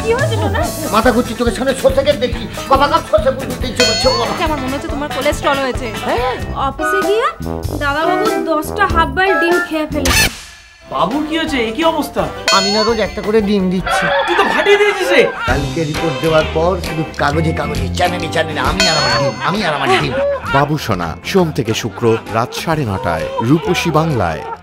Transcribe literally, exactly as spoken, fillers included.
কি হয়েছে না? মাথা ঘুরছে, চোখের সামনে সরষে কেটে দেখছি, কপা কাপ সরষে ফুটতে ইচ্ছে করছে। আমার মনে হচ্ছে তোমার কোলেস্ট্রল হয়েছে। অফিসে গিয়ে দাদাবাবু দশটা হাফ বয়েল ডিম খেয়ে ফেলেছে। বাবু কি হয়েছে? কি অবস্থা? আমি না রোজ একটা করে ডিম দিচ্ছি। তুই তো ফাটিয়ে দিয়েছিস রে। কালকে রিপোর্ট দেওয়ার পর শুধু কাগজে কাগজে চ্যানেলে চ্যানেলে আমি আর আমার ডিম, আমি আর আমার ডিম। বাবুসোনা সোম থেকে শুক্র রাত সাড়ে নটায় রূপসী বাংলায়।